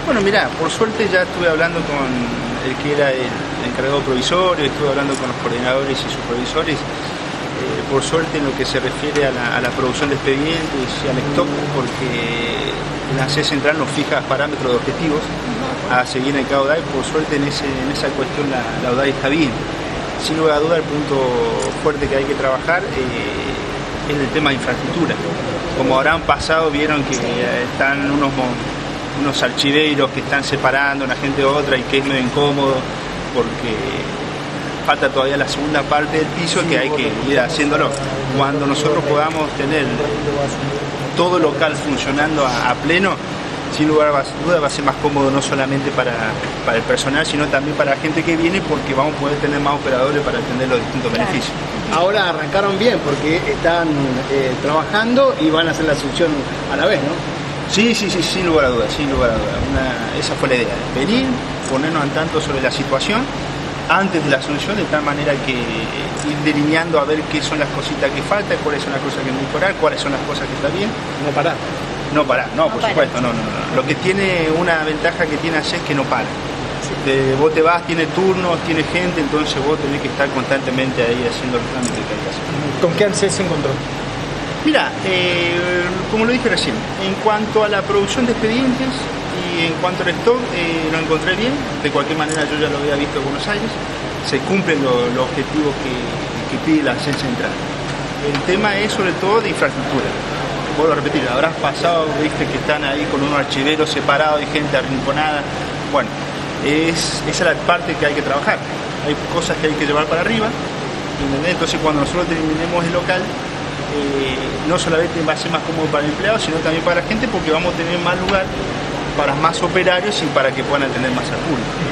Bueno, mirá, por suerte ya estuve hablando con el que era el encargado provisorio, estuve hablando con los coordinadores y supervisores. Por suerte en lo que se refiere a la producción de expedientes y al stock, porque la ANSES Central nos fija parámetros de objetivos a seguir en cada ODAI. Por suerte en esa cuestión la ODAI está bien. Sin lugar a duda el punto fuerte que hay que trabajar es el tema de infraestructura. Como habrán pasado, vieron que están unos archiveros que están separando una gente de otra y que es medio incómodo porque falta todavía la segunda parte del piso que hay que ir haciéndolo. Cuando nosotros podamos tener todo local funcionando a pleno, sin lugar a duda va a ser más cómodo no solamente para el personal, sino también para la gente que viene, porque vamos a poder tener más operadores para atender los distintos beneficios. Ahora arrancaron bien porque están trabajando y van a hacer la asunción a la vez, ¿no? Sí, sin lugar a dudas, sin lugar a dudas. Esa fue la idea, venir, ponernos al tanto sobre la situación antes de la asunción, de tal manera que ir delineando a ver qué son las cositas que faltan, cuáles son las cosas que mejorar, cuáles son las cosas que están bien. No parar. No parar, no, por supuesto, no. Lo que tiene una ventaja que tiene ANSES es que no para. Vos te vas, tiene turnos, tiene gente, entonces vos tenés que estar constantemente ahí haciendo los trámites que hay que hacer. ¿Con qué ANSES se encontró? Mira, como lo dije recién, en cuanto a la producción de expedientes y en cuanto al stock, lo encontré bien. De cualquier manera yo ya lo había visto en Buenos Aires. Se cumplen los objetivos que pide la ANSES Central. El tema es sobre todo de infraestructura. Vuelvo a repetir, habrás pasado, viste que están ahí con unos archiveros separados y gente arrinconada. Bueno, esa es la parte que hay que trabajar. Hay cosas que hay que llevar para arriba, ¿entendés? Entonces cuando nosotros terminemos el local, no solamente va a ser más cómodo para el empleado, sino también para la gente, porque vamos a tener más lugar para más operarios y para que puedan atender más al público.